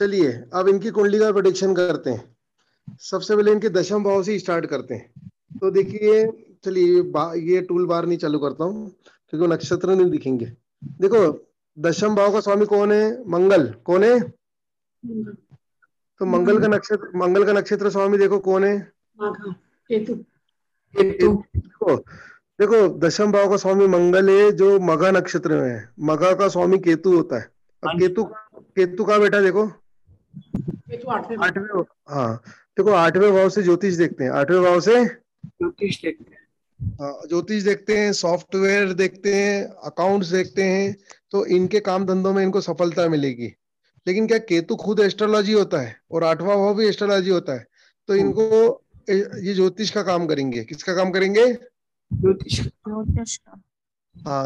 चलिए अब इनकी कुंडली का प्रेडिक्शन करते हैं। सबसे पहले इनके दशम भाव से स्टार्ट करते हैं। तो देखिए, चलिए ये टूल बार नहीं चालू करता हूँ क्योंकि वो नक्षत्र नहीं दिखेंगे। देखो, दशम भाव का स्वामी कौन है? मंगल। कौन है? तो मंगल का नक्षत्र स्वामी देखो कौन है? केतु। देखो, देखो दशम भाव का स्वामी मंगल है जो मघा नक्षत्र में है। मघा का स्वामी केतु होता है। अब केतु, केतु का बेटा देखो केतु आठवें आठवें। हाँ, देखो आठवें भाव से ज्योतिष देखते हैं। आठवें भाव से ज्योतिष देखते हैं। ज्योतिष देखते हैं, सॉफ्टवेयर देखते हैं, अकाउंट्स देखते हैं। तो इनके काम धंधों में इनको सफलता मिलेगी। लेकिन क्या केतु खुद एस्ट्रोलॉजी होता है और आठवां भाव भी एस्ट्रोलॉजी होता है। तो इनको ये ज्योतिष का काम करेंगे। किसका काम करेंगे? ज्योतिष। हाँ,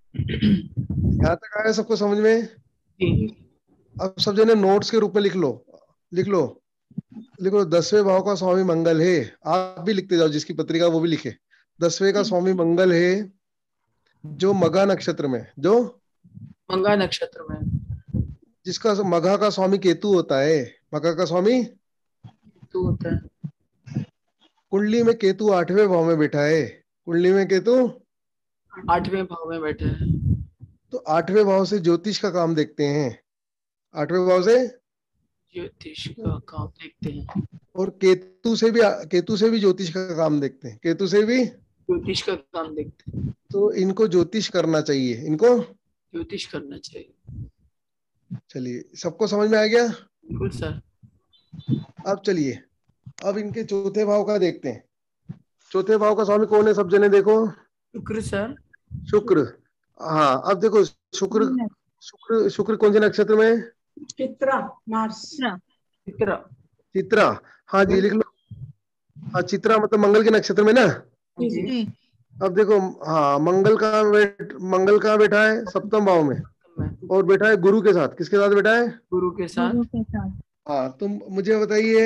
यहाँ तक आया सबको समझ में? जी। अब सब जने नोट्स के रूप में लिख लो, लिख लो, लिखो। 10वें भाव का स्वामी मंगल है। आप भी लिखते जाओ, जिसकी पत्रिका वो भी लिखे। 10वें का स्वामी मंगल है जो मघा नक्षत्र में, जो मंगा नक्षत्र में, जिसका मघा का स्वामी केतु होता है। मघा का स्वामी केतु होता है। कुंडली में केतु 8वें भाव में बैठा है। कुंडली में केतु आठवें भाव में बैठे हैं। तो 8वें भाव से ज्योतिष का काम देखते हैं। 8वें भाव से ज्योतिष का काम देखते हैं। और केतु से भी ज्योतिष का काम देखते हैं। केतु से भी। ज्योतिष का काम देखते हैं। तो इनको ज्योतिष करना चाहिए। इनको ज्योतिष करना चाहिए। चलिए, सबको समझ में आ गया? बिल्कुल सर। अब चलिए, अब इनके चौथे भाव का देखते हैं। चौथे भाव का स्वामी कौन है? सब जने देखो। शुक्र सर। शुक्र। हाँ, अब देखो, शुक्र शुक्र शुक्र कौन से नक्षत्र में? चित्रा। मार्स। चित्रा। चित्रा। हाँ जी, लिख लो। हाँ, चित्रा मतलब मंगल के नक्षत्र में ना। जी। अब देखो, हाँ, मंगल कहाँ बैठा है? सप्तम भाव में। और बैठा है गुरु के साथ। किसके साथ बैठा है? गुरु के साथ। हाँ, तुम मुझे बताइए,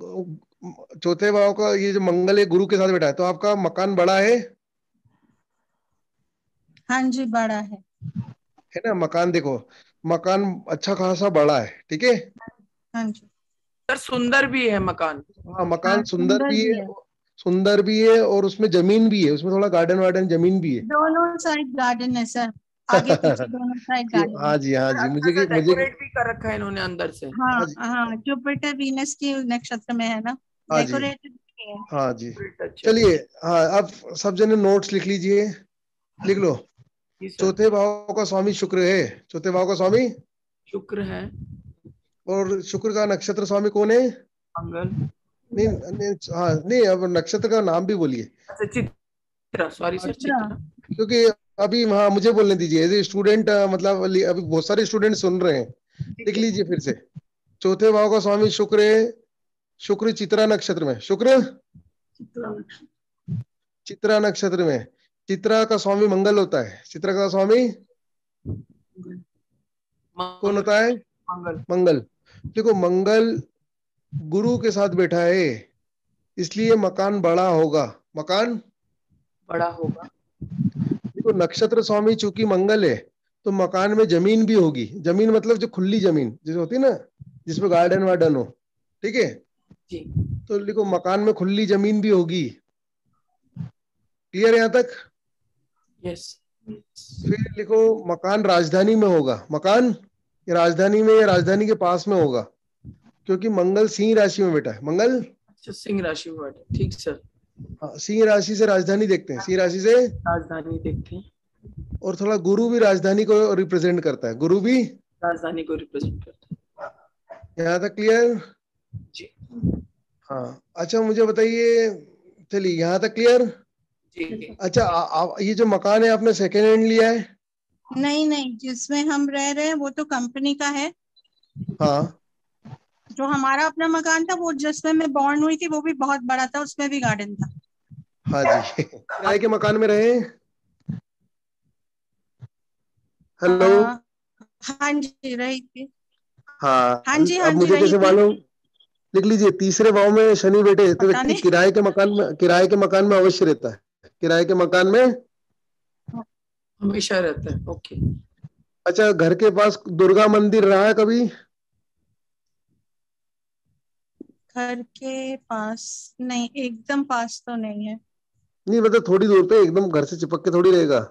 चौथे भाव का ये जो मंगल है गुरु के साथ बैठा है, तो आपका मकान बड़ा है? हाँ जी, बड़ा है ना? मकान देखो, मकान अच्छा खासा बड़ा है, ठीक है। हाँ जी। सर सुंदर भी है मकान। हाँ, मकान सुंदर भी है, सुंदर भी है और उसमें जमीन भी है, उसमें थोड़ा गार्डन वार्डन जमीन भी है। दोनों साइड गार्डन है सर, आगे पीछे दोनों साइड गार्डन हाँ है। जी, हाँ जी, मुझे डेकोरेट भी कर रखा है इन्होंने अंदर से। हाँ हाँ जी, हाँ, जुपिटर वीनस की नक्षत्र में है ना, हाँ जी, डेकोरेटेड है। हाँ जी। अच्छा। चलिए, हाँ, अब सब जने नोट्स लिख लीजिए, लिख लो। जी सर। चौथे भाव का स्वामी शुक्र है। चौथे भाव का स्वामी शुक्र है। और शुक्र का नक्षत्र स्वामी कौन है? मंगल। नहीं, नहीं, हाँ नहीं, अब नक्षत्र का नाम भी बोलिए। अच्छा चित्रा, सॉरी सर, चित्रा। क्योंकि अभी हाँ मुझे बोलने दीजिए, एज ए स्टूडेंट, मतलब अभी बहुत सारे स्टूडेंट सुन रहे हैं। लिख लीजिए फिर से। चौथे भाव का स्वामी शुक्र है। शुक्र चित्रा नक्षत्र में। शुक्र चित्रा नक्षत्र में। चित्रा का स्वामी मंगल होता है। चित्रा का स्वामी कौन होता है? मंगल। मंगल। देखो, मंगल गुरु के साथ बैठा है, इसलिए मकान बड़ा होगा। मकान बड़ा होगा। देखो, नक्षत्र स्वामी चूंकि मंगल है, तो मकान में जमीन भी होगी। जमीन मतलब जो खुली जमीन जैसे होती है ना, जिसमें गार्डन वार्डन हो, ठीक है। जी। तो लिखो, मकान में खुली जमीन भी होगी। क्लियर है यहाँ तक? यस। फिर लिखो, मकान राजधानी में होगा। मकान ये राजधानी में या राजधानी के पास में होगा, क्योंकि मंगल सिंह राशि में बैठा है। मंगल अच्छा, सिंह राशि में बैठे, ठीक सर। सिंह राशि से राजधानी देखते हैं। सिंह राशि से राजधानी देखते हैं। और थोड़ा गुरु भी राजधानी को रिप्रेजेंट करता है। गुरु भी राजधानी को रिप्रेजेंट करते यहाँ तक क्लियर? हैं। जी। हाँ, अच्छा, मुझे बताइए, चलिए यहाँ तक क्लियर? जी। अच्छा, ये जो मकान है आपने सेकेंड हैंड लिया है? नहीं नहीं, जिसमें हम रह रहे हैं वो तो कंपनी का है। हाँ, जो हमारा अपना मकान था, वो जिसमें मैं बॉर्न हुई थी, वो भी बहुत बड़ा था, उसमें भी गार्डन था। हाँ जी। किराए के मकान में रहे? हेलो? हाँ जी, रही थी। हाँ, हाँ जी, हाँ अब जी, मुझे रही कैसे थी। मालूम? लिख लीजिए, तीसरे भाव में शनि बैठे तो पता व्यक्ति नहीं। किराए के मकान में अवश्य रहता है। किराए के मकान में। हमेशा रहता है। ओके। अच्छा, घर के पास दुर्गा मंदिर रहा है कभी? घर के पास नहीं, एकदम पास तो नहीं है नहीं मतलब थोड़ी दूर पे, एकदम घर से चिपक के थोड़ी रहेगा।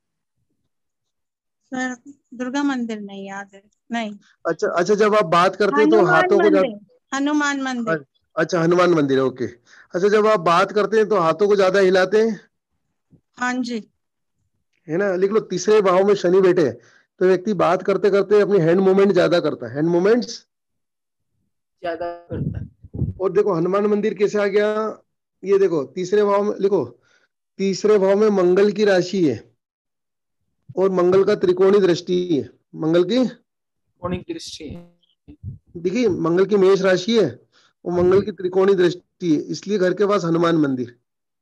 सर। दुर्गा मंदिर नहीं याद है, नहीं। अच्छा अच्छा, जब आप बात करते हैं तो हनुमान हाथों को मंदिर, हनुमान हाँ, मंदिर। अच्छा हनुमान मंदिर है, ओके। अच्छा, जब आप बात करते हैं तो हाथों को ज्यादा हिलाते हैं, हाँ जी। है ना? लिख लो, तीसरे भाव में शनि बैठे हैं, तो व्यक्ति बात करते करते अपनी हैंड मूवमेंट ज्यादा करता है, हैंड मूवमेंट्स। ज्यादा करता है। और देखो हनुमान मंदिर कैसे आ गया, ये देखो तीसरे भाव में लिखो, तीसरे भाव में मंगल की राशि है और मंगल का त्रिकोणीय दृष्टि है, मंगल की, कोणिक दृष्टि है। देखिए मंगल की मेष राशि है और मंगल की त्रिकोणीय दृष्टि है, इसलिए घर के पास हनुमान मंदिर।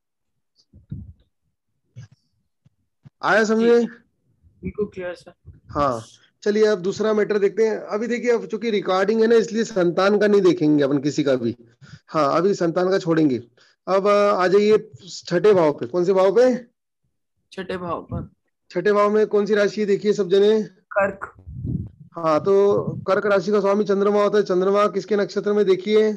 आया जी समझे? जी, बिल्कुल क्लियर सर। हाँ, चलिए अब दूसरा मैटर देखते हैं। अभी देखिए, अब चूंकि रिकॉर्डिंग है ना, इसलिए संतान का नहीं देखेंगे अपन किसी का भी। हाँ, अभी संतान का छोड़ेंगे। अब आ जाइए छठे भाव पे। कौन से भाव पे? छठे भाव पर। छठे भाव में कौन सी राशि है देखिए सब जने। कर्क। हाँ, तो कर्क राशि का स्वामी चंद्रमा होता है। चंद्रमा किसके नक्षत्र में देखिए?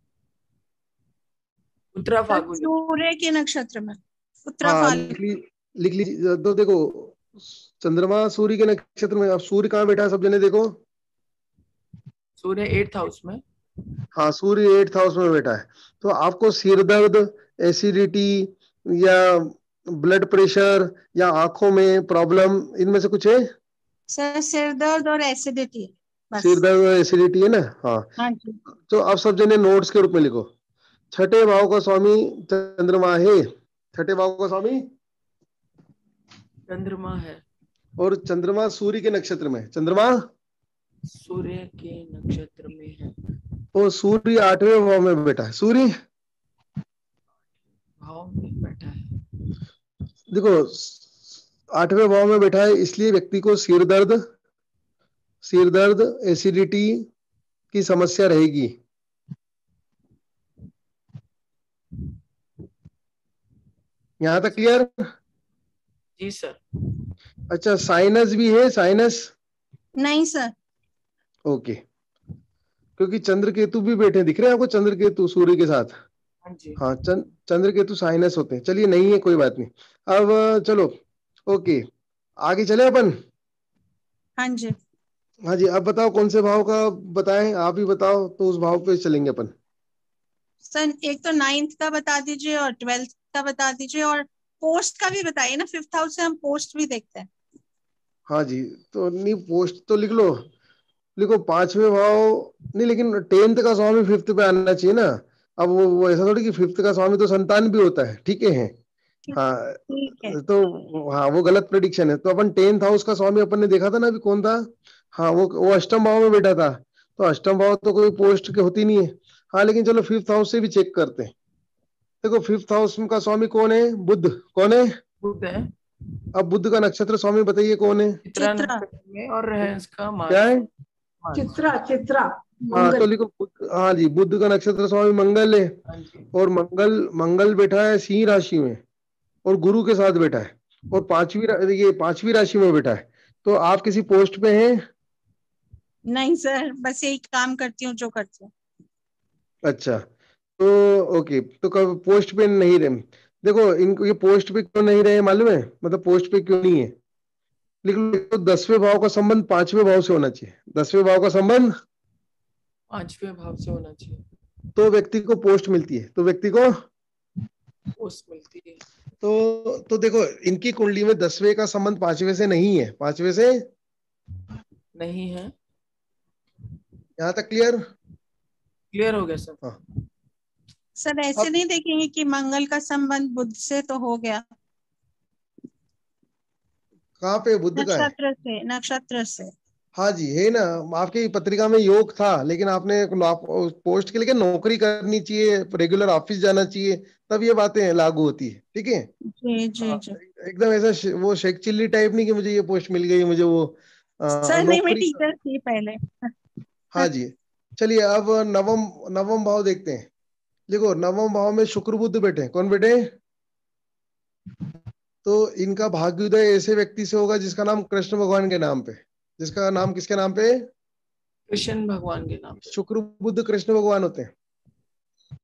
उत्तरा सर फाल्गुनी। सूर्य के नक्षत्र में, उत्तरा हाँ, फाल्गुनी। लिख लीजिए। तो देखो चंद्रमा सूर्य के नक्षत्र में, अब सूर्य कहाँ बैठा है सब जने देखो। सूर्य 8th हाउस में। हाँ, सूर्य 8th हाउस में बैठा है। तो आपको सिर दर्द, एसिडिटी या ब्लड प्रेशर या आंखों में प्रॉब्लम, इनमें से कुछ है? सर सिर दर्द और एसिडिटी, सिर बस। दर्द और एसिडिटी है ना? हाँ, हाँ जी। तो आप सब जने नोट्स के रूप में लिखो। छठे भाव का स्वामी चंद्रमा है, छठे भाव का स्वामी, चंद्रमा है। और चंद्रमा सूर्य के नक्षत्र में है। चंद्रमा सूर्य के नक्षत्र में है। और सूर्य 8वें भाव में बैठा है। सूर्य भाव में बैठा है। देखो 8वें भाव में बैठा है, इसलिए व्यक्ति को सिर दर्द, एसिडिटी की समस्या रहेगी। यहां तक क्लियर? जी सर। अच्छा, साइनस भी है? साइनस? नहीं सर। ओके, क्योंकि चंद्र केतु भी बैठे दिख रहे हैं आपको, चंद्र केतु सूर्य के साथ। हाँ जी। हाँ, चंद्र केतु साइनस होते हैं। चलिए, नहीं है कोई बात नहीं। अब चलो, ओके, आगे चले अपन। हाँ जी। हाँ जी, अब बताओ कौन से भाव का बताएं, आप ही बताओ, तो उस भाव पे चलेंगे अपन। सर एक तो 9th का बता दीजिए और 12th का बता दीजिए, और पोस्ट का भी बताइए ना, 5th हाउस से हम पोस्ट भी देखते हैं। हाँ जी, तो नहीं पोस्ट तो लिख लो, लिखो 5वें भाव। नहीं, लेकिन 10th का स्वामी 5th पे आना चाहिए ना। अब वो ऐसा थोड़ी कि 5th का स्वामी तो संतान भी होता है, ठीक है? ठीक, हाँ, ठीक है। तो हाँ वो गलत प्रेडिक्शन है। तो अपन 10th हाउस का स्वामी अपन ने देखा था ना अभी, कौन था? हाँ, वो अष्टम भाव में बैठा था। तो अष्टम भाव तो कोई पोस्ट के होती नहीं है। हाँ, लेकिन चलो 5th हाउस से भी चेक करते हैं। देखो 5th हाउस का स्वामी कौन है? बुध। कौन है? बुध है। अब बुध का नक्षत्र स्वामी बताइए कौन है? चित्रा चित्रा। नक्षत्र में और है इसका क्या मार्च। है? मार्च। चित्रा चित्रा हाँ, तो मंगल। लिखो हाँ जी, बुध का नक्षत्र स्वामी मंगल है। हाँ जी। और मंगल बैठा है सिंह राशि में और गुरु के साथ बैठा है, और ये 5वीं राशि में बैठा है। तो आप किसी पोस्ट पे हैं? नहीं सर, बस यही काम करती हूँ जो करती हूँ। अच्छा, तो ओके, तो कब पोस्ट पे नहीं रहे? देखो इनको ये पोस्ट पे क्यों नहीं रहे मालूम है? मतलब पोस्ट पे क्यों नहीं है, लिख लो। 10वें भाव का संबंध 5वें भाव से होना चाहिए। 10वें भाव का संबंध, 5वें भाव से होना चाहिए। तो व्यक्ति को पोस्ट मिलती है, तो व्यक्ति को पोस्ट मिलती है। तो देखो इनकी कुंडली में 10वें का संबंध 5वें से नहीं है, 5वें से। नहीं है। यहां तक क्लियर? क्लियर हो गया सर। हाँ, सर ऐसे अब नहीं देखेंगे कि मंगल का संबंध बुध से तो हो गया, कहाँ पे बुद्ध का है? नक्षत्र से। हाँ जी, है ना। आपकी पत्रिका में योग था, लेकिन आपने पोस्ट के लिए नौकरी करनी चाहिए, रेगुलर ऑफिस जाना चाहिए, तब ये बातें लागू होती है, ठीक है? जी जी हाँ, जी। एकदम ऐसा वो शेख चिल्ली टाइप नहीं कि मुझे ये पोस्ट मिल गई, मुझे वो सर नहीं, मैं नौकरी टीचर थी पहले। हाँ जी, चलिए अब नवम नवम भाव देखते हैं। देखो नवम भाव में शुक्र बुध बैठे हैं। कौन बैठे? तो इनका भाग्योदय ऐसे व्यक्ति से होगा जिसका नाम कृष्ण भगवान के नाम पे, जिसका नाम किसके नाम पे? कृष्ण भगवान के नाम पे। शुक्र बुध कृष्ण भगवान होते हैं।